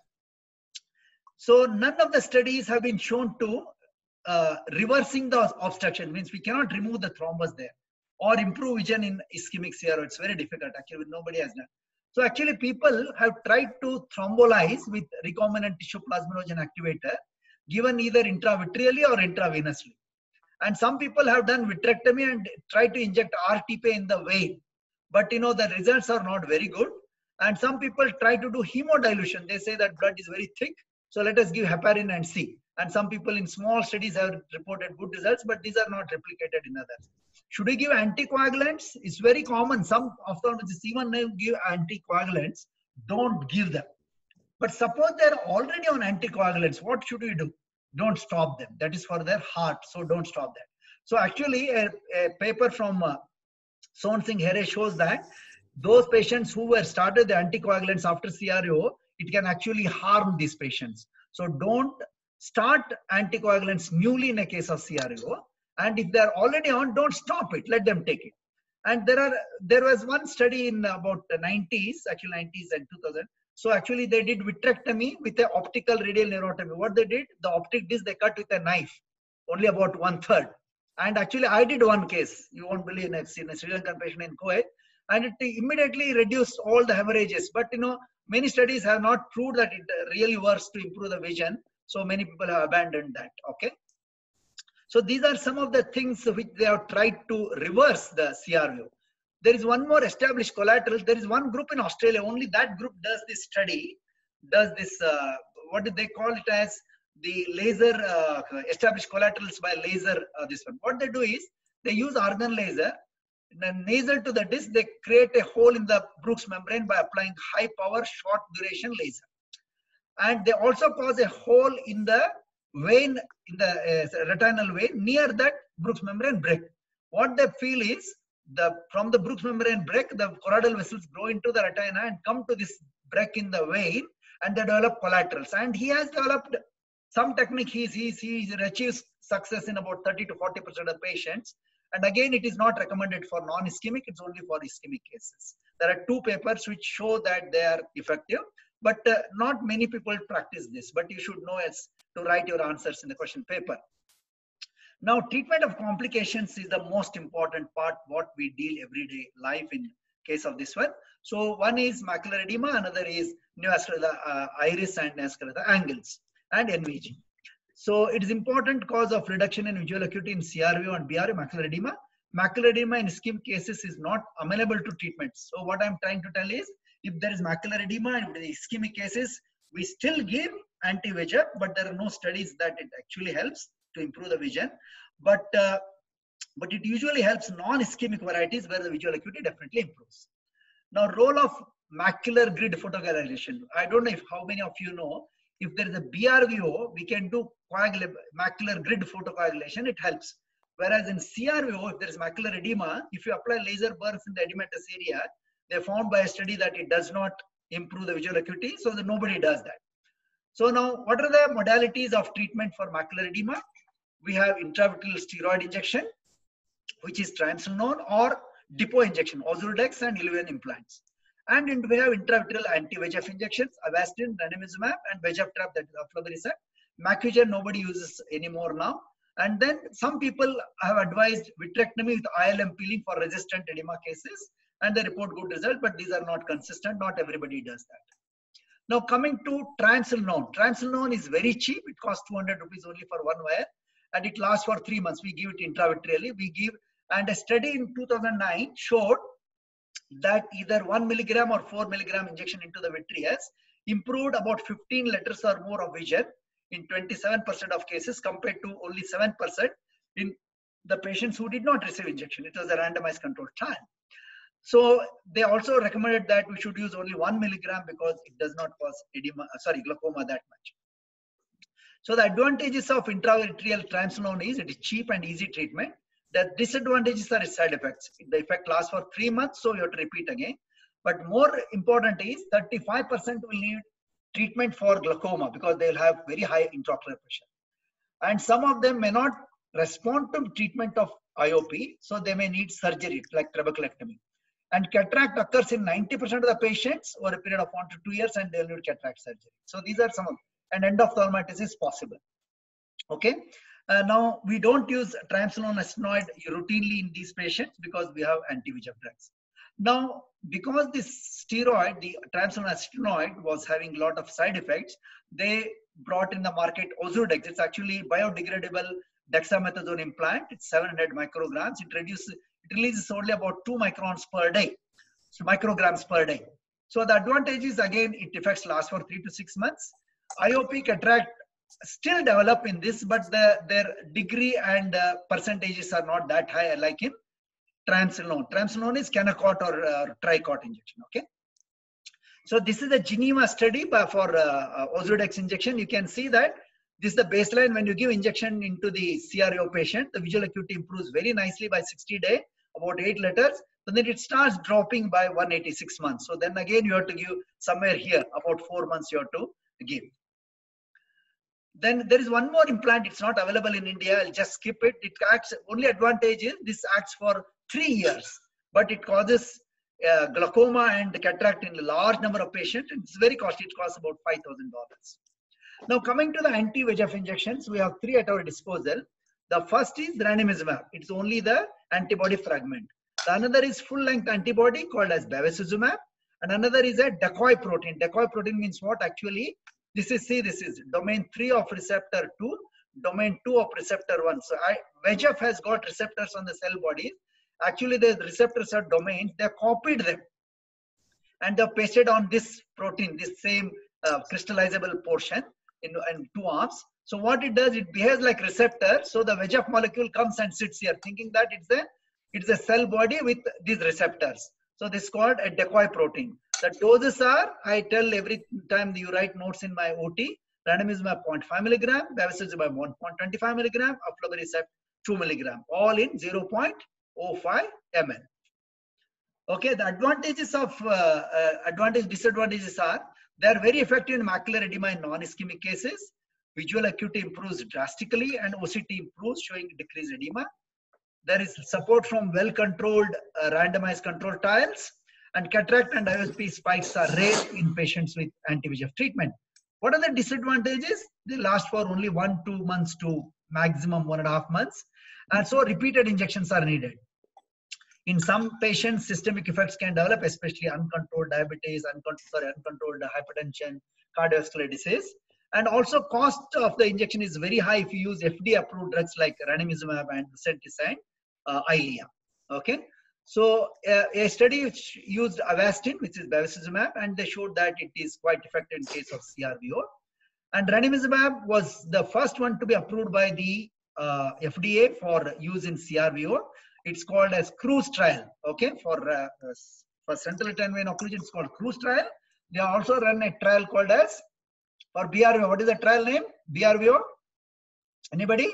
So none of the studies have been shown to reversing the obstruction. Means we cannot remove the thrombus there or improve vision in ischemic CRVO. It's very difficult. Actually, nobody has done. So actually people have tried to thrombolize with recombinant tissue plasminogen activator given either intravitreally or intravenously. And some people have done vitrectomy and tried to inject RTP in the vein. But you know, the results are not very good. And some people try to do hemodilution. They say that blood is very thick. So let us give heparin and see. And some people in small studies have reported good results, but these are not replicated in others. Should we give anticoagulants? It's very common. Some ophthalmologists even give anticoagulants. Don't give them. But suppose they're already on anticoagulants, what should we do? Don't stop them. That is for their heart. So don't stop that. So actually a paper from Son Singh Here shows that those patients who were started the anticoagulants after CRVO, it can actually harm these patients. So don't start anticoagulants newly in a case of CRVO. And if they're already on, don't stop it. Let them take it. And there was one study in about the 90s, actually 90s and 2000. So actually they did vitrectomy with an optical radial neurotomy. What they did, the optic disc they cut with a knife, only about 1/3. And actually I did one case. You won't believe, I've seen a Sri Lankan patient in Kuwait. and it immediately reduced all the hemorrhages. But many studies have not proved that it really works to improve the vision. So many people have abandoned that. Okay. So these are some of the things which they have tried to reverse the CRVO. There is one more established collateral. There is one group in Australia, only that group does this study, does this, what do they call it as, the laser, established collaterals by laser, this one. What they do is, they use argon laser, then nasal to the disc, they create a hole in the Brooks membrane by applying high power, short duration laser. And they also cause a hole in the vein, in the retinal vein, near that Brooks membrane break. What they feel is, from the Brooks membrane break, the choroidal vessels grow into the retina and come to this break in the vein, and they develop collaterals. And he has developed some technique. He achieves success in about 30 to 40% of patients. And again, it is not recommended for non-ischemic, it's only for ischemic cases. There are 2 papers which show that they are effective, but not many people practice this. But you should know as to write your answers in the question paper. Now, treatment of complications is the most important part, what we deal everyday life in case of this one. So one is macular edema, another is neovascular iris and neovascular angles, and NVG. So it is important cause of reduction in visual acuity in CRVO and BRVO, macular edema. Macular edema in ischemic cases is not amenable to treatment. So what I'm trying to tell is, if there is macular edema in the ischemic cases, we still give anti-VEGF, but there are no studies that it actually helps to improve the vision. But it usually helps non-ischemic varieties where the visual acuity definitely improves. Now, role of macular grid photocoagulation. I don't know if how many of you know, if there is a BRVO, we can do macular grid photocoagulation, it helps. Whereas in CRVO, if there is macular edema, if you apply laser burns in the edematous area, they found by a study that it does not improve the visual acuity, so that nobody does that. So now, what are the modalities of treatment for macular edema? We have intravitreal steroid injection, which is triamcinolone, or depot injection, Ozurdex and Iluvien implants. And we have intravitreal anti-VEGF injections, Avastin, ranibizumab, and VEGF trap, that is aflibercept. Macugen nobody uses anymore now. And then some people have advised vitrectomy with ILM peeling for resistant edema cases, and they report good results, but these are not consistent. Not everybody does that. Now coming to triamcinolone. Triamcinolone is very cheap. It costs 200 rupees only for 1 wire, and it lasts for 3 months. We give it intravitreally. And a study in 2009 showed that either 1 milligram or 4 milligram injection into the vitreous improved about 15 letters or more of vision in 27% of cases, compared to only 7% in the patients who did not receive injection. It was a randomized controlled trial. So they also recommended that we should use only 1 milligram because it does not cause glaucoma that much. So the advantages of intravitreal triamcinolone is it is cheap and easy treatment. The disadvantages are its side effects. The effect lasts for 3 months, so you have to repeat again. But more important is 35% will need treatment for glaucoma because they will have very high intraocular pressure. And some of them may not respond to treatment of IOP, so they may need surgery like trabeculectomy. And cataract occurs in 90% of the patients over a period of 1 to 2 years, and they will need cataract surgery. So these are some of them. And endophthalmitis is possible. Okay. Now we don't use triamcinolone acetonide routinely in these patients because we have anti-VEGF drugs. Now, because this steroid, the triamcinolone acetonide, was having a lot of side effects, they brought in the market Ozurdex. It's actually biodegradable dexamethasone implant. It's 700 micrograms. It releases only about 2 microns per day, so micrograms per day. So the advantage is, again, it effects last for 3 to 6 months. IOP cataract still develop in this, but their degree and percentages are not that high like in triamcinolone. Triamcinolone is Kenacort or Tricort injection. Okay. So this is a Geneva study for Ozurdex injection. You can see that this is the baseline. When you give injection into the CRVO patient, the visual acuity improves very nicely by 60 days, about 8 letters. But then it starts dropping by 186 months. So then again, you have to give somewhere here, about 4 months you have to give. Then there is one more implant. It's not available in India. I'll just skip it. It acts, only advantage is this acts for 3 years, but it causes glaucoma and cataract in a large number of patients. It's very costly. It costs about $5,000. Now coming to the anti-VEGF injections, we have 3 at our disposal. The first is ranibizumab. It's only the antibody fragment. The another is full-length antibody called as bevacizumab, and another is a decoy protein. Decoy protein means what? Actually, this is domain 3 of receptor 2, domain 2 of receptor 1. So VEGF has got receptors on the cell bodies. Actually, the receptors are domains. They have copied them and they have pasted on this protein, this same crystallizable portion in two arms. So what it does, it behaves like receptor. So the VEGF molecule comes and sits here, thinking that it's a cell body with these receptors. So this is called a decoy protein. The doses are, I tell every time you write notes in my OT, ranibizumab 0.5 milligram, bevacizumab 1.25 milligram, aflibercept 2 milligram, all in 0.05 ml. Okay, the advantages of disadvantages are they are very effective in macular edema in non-ischemic cases. Visual acuity improves drastically and OCT improves, showing decreased edema. There is support from well-controlled randomized control trials, and cataract and IOP spikes are rare in patients with anti-VEGF treatment. What are the disadvantages? They last for only 1-2 months to maximum 1.5 months, and so repeated injections are needed. In some patients, systemic effects can develop, especially uncontrolled diabetes, uncontrolled hypertension, cardiovascular disease. And also cost of the injection is very high if you use FDA-approved drugs like ranibizumab and Lucentis and Eylea. Okay, so a study which used Avastin, which is bevacizumab, and they showed that it is quite effective in case of CRVO. And ranibizumab was the first one to be approved by the FDA for use in CRVO. It's called as cruise trial. Okay, for central retinal vein occlusion, it's called cruise trial. They also run a trial called as for BRVO. What is the trial name? BRVO? Anybody?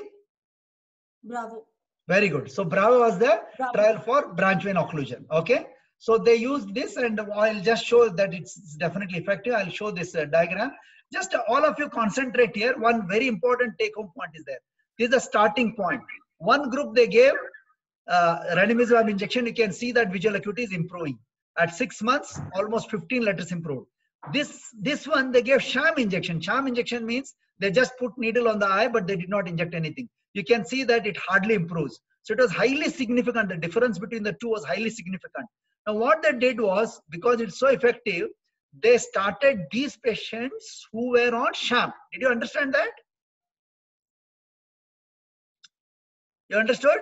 Bravo. Very good. So Bravo was the trial for branch vein occlusion. Okay. So they used this, and I'll just show that it's definitely effective. I'll show this diagram. Just all of you concentrate here. One very important take-home point is there. This is the starting point. One group they gave ranibizumab injection. You can see that visual acuity is improving. At 6 months, almost 15 letters improved. This one they gave sham injection. Sham injection means they just put needle on the eye, but they did not inject anything. You can see that it hardly improves. So it was highly significant. The difference between the two was highly significant. Now what they did was, because it's so effective, they started these patients who were on sham. Did you understand that? You understood?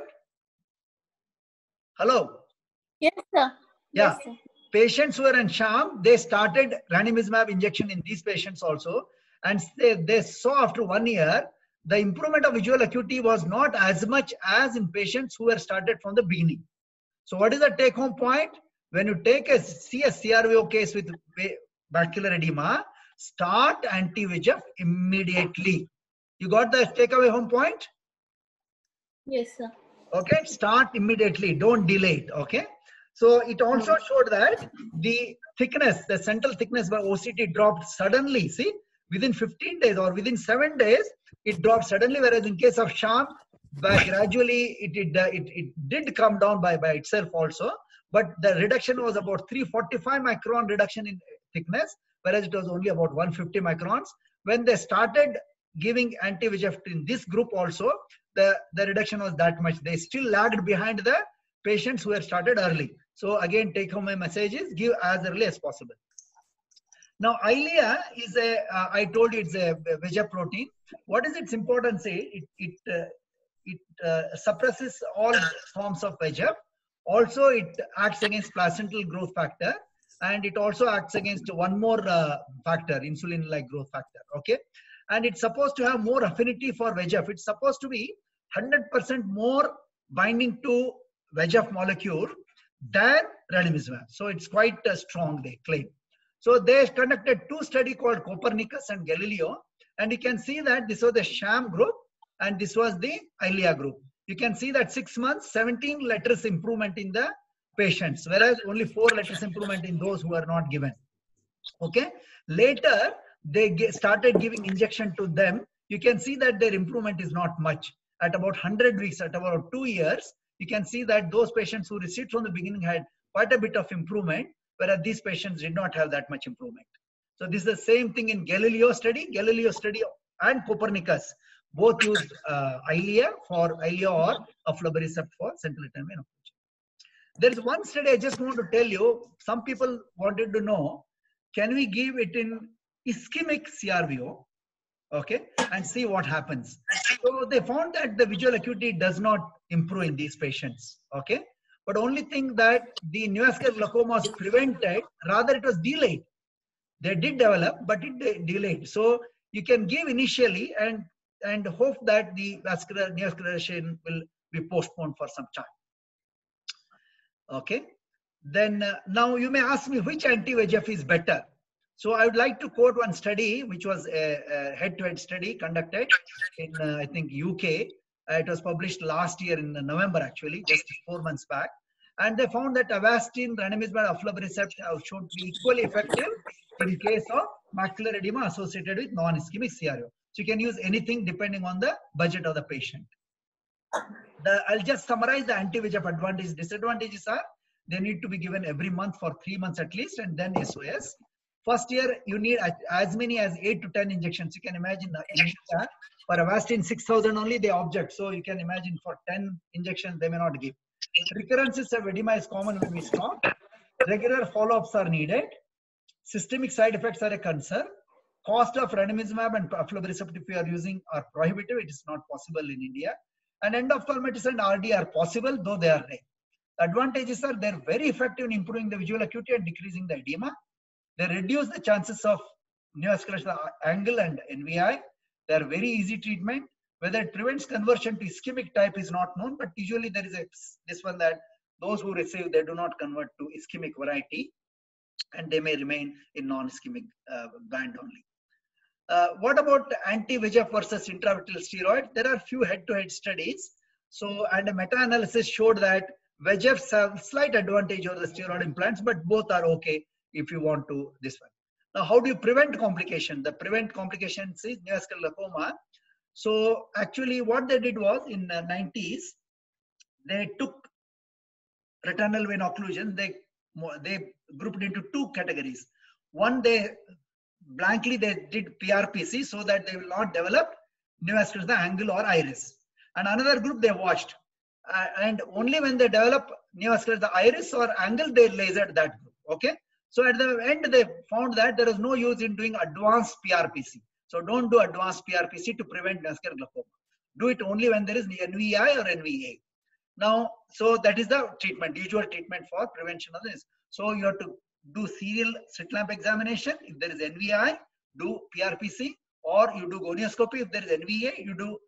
Hello? Yes, sir. Yeah. Yes, sir. Patients who were in sham, they started ranibizumab injection in these patients also. And they saw after 1 year, the improvement of visual acuity was not as much as in patients who were started from the beginning. So what is the take home point? When you see a CRVO case with macular edema, start anti-VEGF immediately. You got the takeaway home point? Yes, sir. Okay, start immediately, don't delay it. Okay, so it also showed that the thickness, the central thickness by OCT dropped suddenly. See, within 15 days or within 7 days, it dropped suddenly, whereas in case of sham, gradually it did come down by itself also, but the reduction was about 345 micron reduction in thickness, whereas it was only about 150 microns. When they started giving anti-VEGF in this group also, the reduction was that much. They still lagged behind the patients who had started early. So again, take home my message is give as early as possible. Now, Eylea is I told you it's a VEGF protein. What is its importance? It suppresses all forms of VEGF. Also, it acts against placental growth factor, and it also acts against one more factor, insulin-like growth factor. Okay, and it's supposed to have more affinity for VEGF. It's supposed to be 100% more binding to VEGF molecule than ranibizumab. So it's quite strong, they claim. So they conducted 2 studies called Copernicus and Galileo, and you can see that this was the sham group and this was the Eylea group. You can see that 6 months, 17 letters improvement in the patients, whereas only 4 letters improvement in those who are not given. Okay. Later, they started giving injection to them. You can see that their improvement is not much. At about 100 weeks, at about 2 years, you can see that those patients who received from the beginning had quite a bit of improvement, whereas these patients did not have that much improvement. So this is the same thing in Galileo study and Copernicus. Both used Eylea or aflibercept for central retinal vein occlusion. There is one study I just want to tell you. Some people wanted to know, can we give it in ischemic CRVO, okay, and see what happens. So they found that the visual acuity does not improve in these patients, okay. But only thing that the neovascular glaucoma was prevented, rather it was delayed. They did develop, but it delayed. So you can give initially and hope that the vascular neovascularization will be postponed for some time. Okay. Then now you may ask me which anti-VEGF is better. So I would like to quote one study, which was a head-to-head study conducted in I think UK. It was published last year in November, actually, just 4 months back. And they found that Avastin, ranibizumab, aflibercept have shown to be equally effective in case of macular edema associated with non-ischemic CRVO. So you can use anything depending on the budget of the patient. I'll just summarize the anti-VEGF advantages. Disadvantages are they need to be given every month for 3 months at least, and then SOS. First year, you need as many as 8 to 10 injections. You can imagine in India, for Avastin 6,000 only they object. So you can imagine for 10 injections they may not give. Recurrences of edema is common when we stop. Regular follow-ups are needed. Systemic side effects are a concern. Cost of ranibizumab and aflibercept if we are using are prohibitive. It is not possible in India. And endophthalmitis and RD are possible, though they are rare. Advantages are they're very effective in improving the visual acuity and decreasing the edema. They reduce the chances of neovascular angle and NVI. They are very easy treatment. Whether it prevents conversion to ischemic type is not known, but usually there is this one that those who receive, they do not convert to ischemic variety and they may remain in non-ischemic band only. What about anti-VEGF versus intravitreal steroid? There are few head-to-head studies. So, and a meta-analysis showed that VEGFs have slight advantage over the steroid implants, but both are okay if you want to this one. Now, how do you prevent complication? The prevent complications is neovascular glaucoma. So actually what they did was in the 90s, they took retinal vein occlusion, they grouped into 2 categories. One, they blankly they did PRPC so that they will not develop neovascular the angle or iris. And another group they watched. And only when they develop neovascular the iris or angle, they lasered that group. Okay. So at the end, they found that there is no use in doing advanced PRPC. So don't do advanced PRPC to prevent neovascular glaucoma. Do it only when there is NVI or NVA. Now, so that is the treatment, usual treatment for prevention of this. So you have to do serial slit lamp examination. If there is NVI, do PRPC, or you do gonioscopy. If there is NVA, you do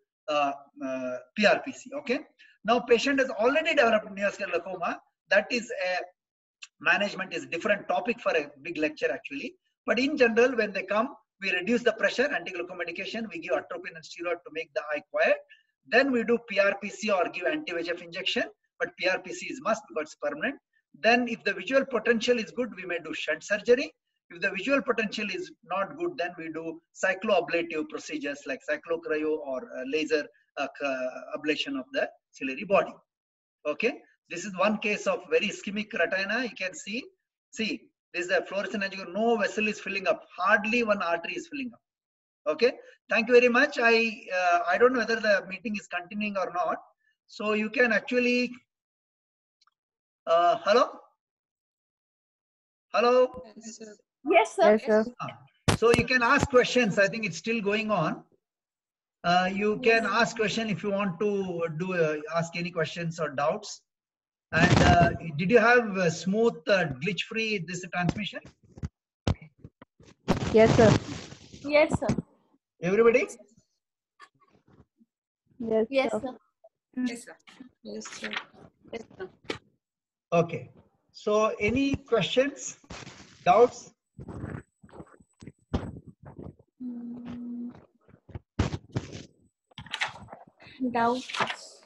PRPC. Okay. Now, patient has already developed neovascular glaucoma. That is a management is different topic for a big lecture actually. But in general, when they come, we reduce the pressure, anti-glaucoma medication, we give atropine and steroid to make the eye quiet. Then we do PRPC or give anti-VEGF injection, but PRPC is must because it's permanent. Then if the visual potential is good, we may do shunt surgery. If the visual potential is not good, then we do cycloablative procedures like cyclocryo or laser ablation of the ciliary body. Okay. This is one case of very ischemic retina. You can see, this is a fluorescent angiogram. No vessel is filling up. Hardly one artery is filling up. Okay. Thank you very much. I don't know whether the meeting is continuing or not. So you can actually, hello? Hello? Yes, sir. Yes, sir. So you can ask questions. I think it's still going on. You can ask question if you want to ask any questions or doubts. And did you have a smooth, glitch-free this transmission? Yes, sir. Yes, sir. Everybody? Yes, Yes, sir. sir. Yes, sir. Yes, sir. Yes, sir. Okay. So any questions, doubts? Doubts.